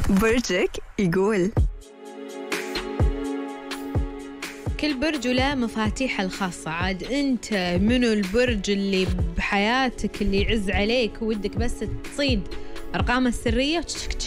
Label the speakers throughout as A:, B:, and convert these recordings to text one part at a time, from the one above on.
A: برجك يقول.
B: كل برج له مفاتيحه الخاصة. عاد أنت منو البرج اللي بحياتك اللي يعز عليك ودك بس تصيد أرقامه السرية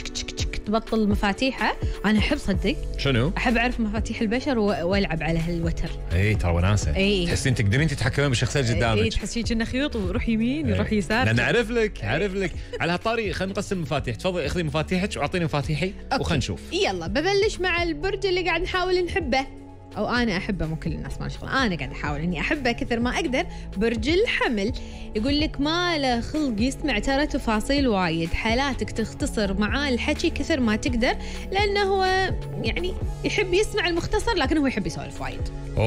B: تبطل مفاتيحه؟ أنا أحب صدق
C: شنو؟
B: أحب أعرف مفاتيح البشر وألعب على هالوتر.
C: اي ترى وناسه. تحسين تقدرين تتحكمين بالشخصية قدامك.
B: اي تحسين كأنه خيوط ويروح يمين يروح يسار.
C: انا اعرف لك على هالطاري. خلينا نقسم المفاتيح. تفضلي اخذي مفاتيحك واعطيني مفاتيحي وخلينا نشوف.
B: يلا ببلش مع البرج اللي قاعد نحاول نحبه، أو أنا أحبه، مو كل الناس ما شغل، أنا قاعد أحاول إني أحبه كثر ما أقدر. برج الحمل يقول لك ما له خلق يسمع ترى تفاصيل وايد، حالاتك تختصر معاه الحكي كثر ما تقدر، لأنه هو يعني يحب يسمع المختصر لكن هو يحب يسولف وايد.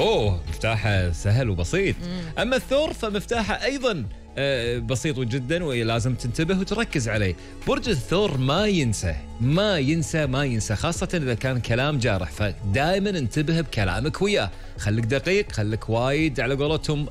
C: مفتاحه سهل وبسيط. أما الثور فمفتاحه أيضا بسيط جدا ولازم تنتبه وتركز عليه. برج الثور ما ينسى خاصة إذا كان كلام جارح، فدائما انتبه بكلامك وياه. خليك دقيق، خليك وايد على قولتهم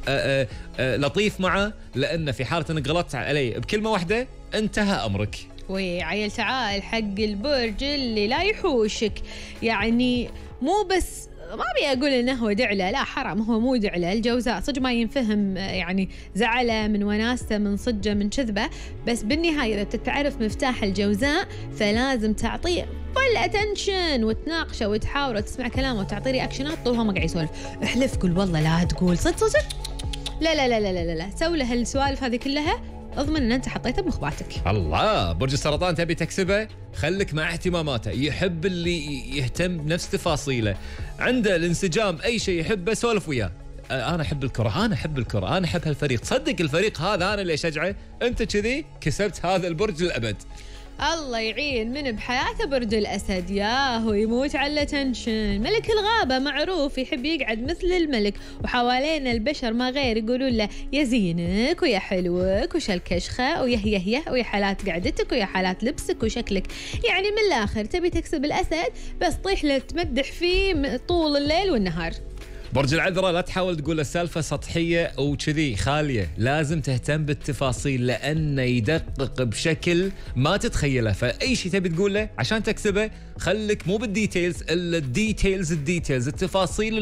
C: لطيف معه، لأن في حالة أنك غلطت عليه بكلمة واحدة انتهى أمرك.
B: وعيل تعال حق البرج اللي لا يحوشك، يعني مو بس ما أبي أقول إنه هو دعلة، لا حرام، هو مو دعلة. الجوزاء صدق ما ينفهم يعني زعله من وناسته من صجه من كذبه، بس بالنهاية إذا تتعرف مفتاح الجوزاء فلازم تعطيه فل اتنشن وتناقشه وتحاور وتسمع كلامه وتعطيه رياكشنات طول هو ما قاعد يسولف. احلف قول والله لا تقول صدق لا لا لا لا لا لا، سوي له هالسوالف هذه كلها، اضمن ان انت حطيته بمخباتك.
C: الله. برج السرطان تبي تكسبه؟ خلك مع اهتماماته. يحب اللي يهتم بنفس تفاصيله، عنده الانسجام، اي شيء يحبه سولف وياه. انا احب الكره، انا احب هالفريق، تصدق الفريق هذا انا اللي اشجعه. انت كذي كسبت هذا البرج للابد.
B: الله يعين من بحياته برج الأسد، ياهو يموت على تنشن. ملك الغابة معروف يحب يقعد مثل الملك، وحوالينا البشر ما غير يقولون له يا زينك ويا حلوك وش الكشخة ويا ويا حالات قعدتك ويا حالات لبسك وشكلك. يعني من الآخر تبي تكسب الأسد بس طيح له تمدح فيه طول الليل والنهار.
C: برج العذراء لا تحاول تقول السالفة سطحية أو كذي خالية، لازم تهتم بالتفاصيل لأنه يدقق بشكل ما تتخيله. فأي شيء تبي تقوله عشان تكسبه خليك مو بالديتيلز إلا الديتيلز التفاصيل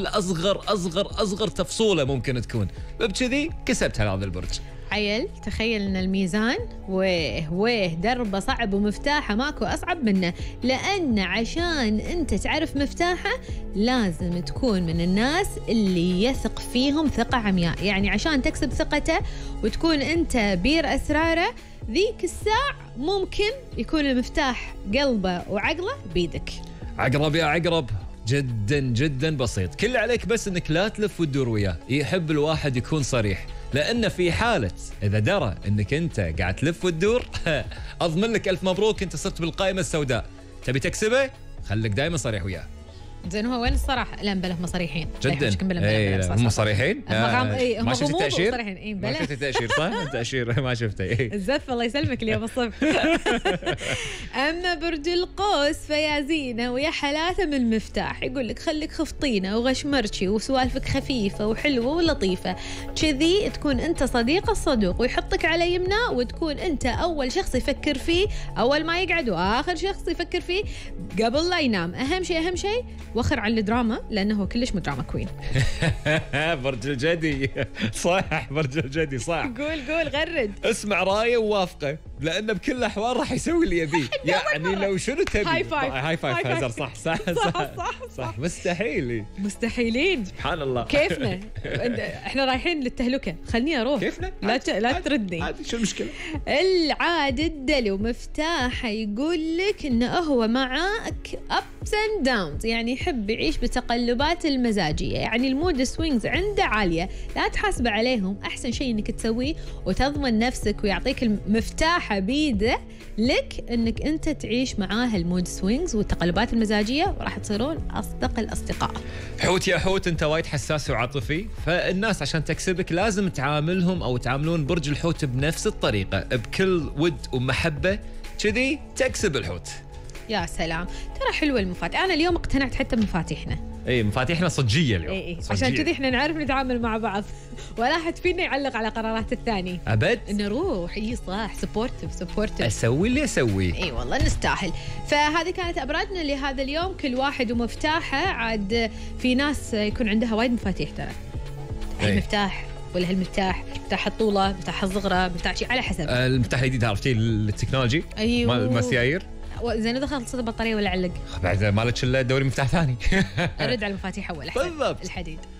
C: الأصغر تفصيلة ممكن تكون، بكذي كسبت هذا البرج.
B: عيل تخيل ان الميزان ويه دربه صعب ومفتاحه ماكو اصعب منه، لان عشان انت تعرف مفتاحه لازم تكون من الناس اللي يثق فيهم ثقة عمياء. يعني عشان تكسب ثقته وتكون انت بير اسراره، ذيك الساعة ممكن يكون المفتاح قلبه وعقله بيدك.
C: عقرب يا عقرب جدا بسيط، كل عليك بس انك لا تلف وتدور وياه. يحب الواحد يكون صريح، لأن في حالة إذا درى أنك أنت قاعد تلف وتدور أضمن لك ألف مبروك، أنت صرت بالقائمة السوداء. تبي تكسبه خليك دائما صريح وياه.
B: زين هو وين الصراحة؟ لا بلا هم صريحين
C: جدا. هم صريحين؟
B: ما
C: شفت التأشير؟
B: ما
C: شفت التأشير صح؟ التأشير ما شفته.
B: الزف الله يسلمك اليوم الصبح. أما برج القوس فيا زينة ويا حلاته من المفتاح، يقول لك خليك خفطينة وغشمرشي وسوالفك خفيفة وحلوة ولطيفة، كذي تكون أنت صديق الصدوق ويحطك على يمناه، وتكون أنت أول شخص يفكر فيه أول ما يقعد وآخر شخص يفكر فيه قبل لا ينام. أهم شيء وخر عن الدراما لأنه هو كلش مدراما كوين.
C: برج الجدي صح، برج الجدي صح.
B: قول غرد.
C: اسمع رايه ووافقه، لأنه بكل الأحوال راح يسوي اللي يبيه. يعني لو شنو تبي. هاي فايف هزر. صح.
B: مستحيلين
C: سبحان الله.
B: كيفنا احنا رايحين للتهلكة، خلني اروح.
C: كيفنا
B: لا تردني.
C: عادي شو المشكلة؟
B: العاد الدلو مفتاحه يقول لك انه هو معاك ups and downs، يعني يحب يعيش بتقلبات المزاجية، يعني المود سوينجز عنده عالية، لا تحاسبه عليهم. أحسن شيء إنك تسويه وتضمن نفسك ويعطيك المفتاحة بيده لك إنك أنت تعيش معاه المود سوينجز والتقلبات المزاجية، وراح تصيرون أصدق الأصدقاء.
C: حوت يا حوت أنت وايد حساس وعاطفي، فالناس عشان تكسبك لازم تعاملهم أو تعاملون برج الحوت بنفس الطريقة، بكل ود ومحبة، كذي تكسب الحوت.
B: يا سلام، ترى حلوة المفاتيح. أنا اليوم اقتنعت حتى بمفاتيحنا.
C: اي مفاتيحنا صجيه اليوم.
B: اي
C: صجية.
B: عشان كذي احنا نعرف نتعامل مع بعض. ولا حد فينا يعلق على قرارات الثاني.
C: ابد
B: نروح اي صح سبورتيف.
C: اسوي اللي اسويه.
B: اي والله نستاهل. فهذه كانت ابرادنا لهذا اليوم، كل واحد ومفتاحه. عاد في ناس يكون عندها وايد مفاتيح ترى. هالمفتاح ولا هالمفتاح، مفتاح الطوله، مفتاح الصغرى، مفتاح شيء على حسب.
C: المفتاح الجديد عرفتي التكنولوجي.
B: ايوه
C: مال السيايير.
B: زين اذا خلصت البطاريه ولا علق؟
C: بعد مالك الا دوري مفتاح ثاني.
B: ارد على المفاتيح اول احسن.
C: بالضبط.
B: الحديد.